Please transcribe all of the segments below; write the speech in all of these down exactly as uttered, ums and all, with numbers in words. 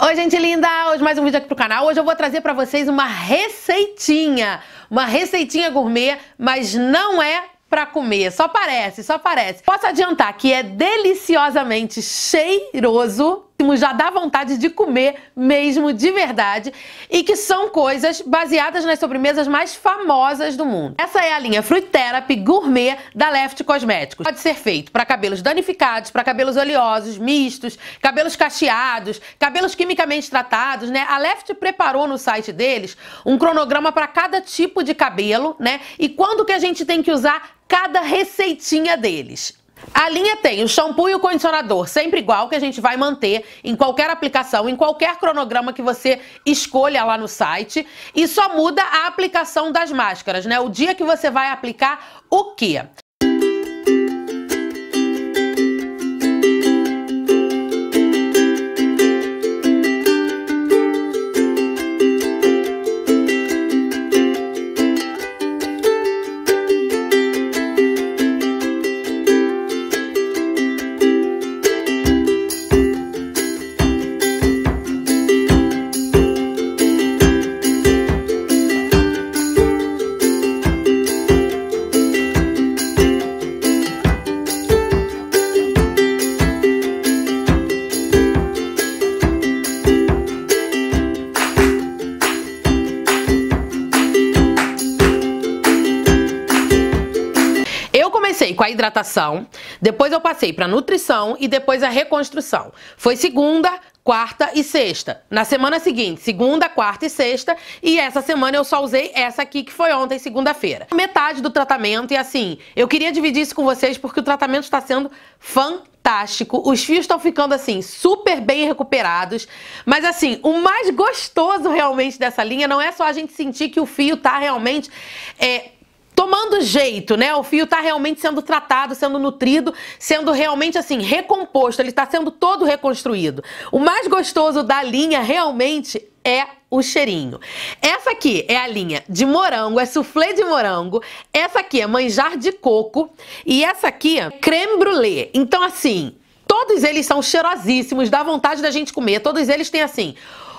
Oi, gente linda! Hoje mais um vídeo aqui pro canal. Hoje eu vou trazer pra vocês uma receitinha. Uma receitinha gourmet, mas não é pra comer. Só parece, só parece. Posso adiantar que é deliciosamente cheiroso. Já dá vontade de comer mesmo, de verdade. E que são coisas baseadas nas sobremesas mais famosas do mundo. Essa é a linha Fruit Therapy Gourmet da Left Cosméticos. Pode ser feito para cabelos danificados, para cabelos oleosos, mistos, cabelos cacheados, cabelos quimicamente tratados, né? A Left preparou no site deles um cronograma para cada tipo de cabelo, né? E quando que a gente tem que usar cada receitinha deles. A linha tem o shampoo e o condicionador sempre igual, que a gente vai manter em qualquer aplicação, em qualquer cronograma que você escolha lá no site. E só muda a aplicação das máscaras, né? O dia que você vai aplicar o quê? Comecei com a hidratação, depois eu passei para nutrição e depois a reconstrução. Foi segunda, quarta e sexta. Na semana seguinte, segunda, quarta e sexta. E essa semana eu só usei essa aqui, que foi ontem, segunda-feira. Metade do tratamento e assim, eu queria dividir isso com vocês porque o tratamento está sendo fantástico. Os fios estão ficando assim, super bem recuperados. Mas assim, o mais gostoso realmente dessa linha não é só a gente sentir que o fio tá realmente... É, tomando jeito, né? O fio tá realmente sendo tratado, sendo nutrido, sendo realmente assim, recomposto, ele tá sendo todo reconstruído. O mais gostoso da linha realmente é o cheirinho. Essa aqui é a linha de morango, é soufflé de morango. Essa aqui é manjar de coco e essa aqui é creme brulee. Então assim, todos eles são cheirosíssimos, dá vontade da gente comer. Todos eles têm assim...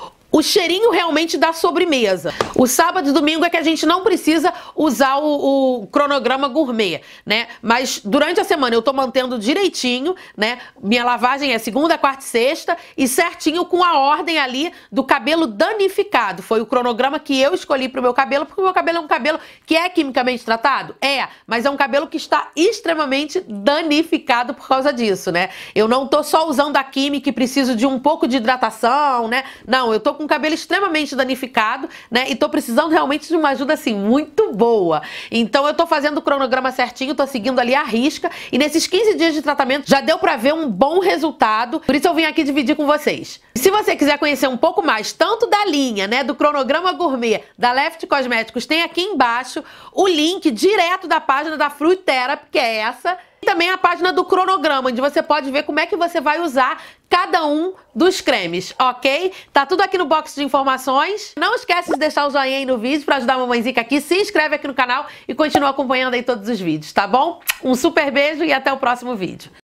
o cheirinho realmente da sobremesa. O sábado e domingo é que a gente não precisa usar o, o cronograma gourmet, né? Mas durante a semana eu tô mantendo direitinho, né? Minha lavagem é segunda, quarta e sexta e certinho com a ordem ali do cabelo danificado. Foi o cronograma que eu escolhi pro meu cabelo, porque o meu cabelo é um cabelo que é quimicamente tratado? É, mas é um cabelo que está extremamente danificado por causa disso, né? Eu não tô só usando a química e preciso de um pouco de hidratação, né? Não, eu tô com o cabelo extremamente danificado, né? E tô precisando realmente de uma ajuda, assim, muito boa. Então eu tô fazendo o cronograma certinho, tô seguindo ali a risca. E nesses quinze dias de tratamento já deu pra ver um bom resultado. Por isso eu vim aqui dividir com vocês. E se você quiser conhecer um pouco mais, tanto da linha, né? Do cronograma gourmet da Left Cosméticos, tem aqui embaixo o link direto da página da Fruit Therapy, que é essa. E também a página do cronograma, onde você pode ver como é que você vai usar cada um dos cremes, ok? Tá tudo aqui no box de informações. Não esquece de deixar o joinha aí no vídeo pra ajudar a mamãezinha aqui. Se inscreve aqui no canal e continua acompanhando aí todos os vídeos, tá bom? Um super beijo e até o próximo vídeo.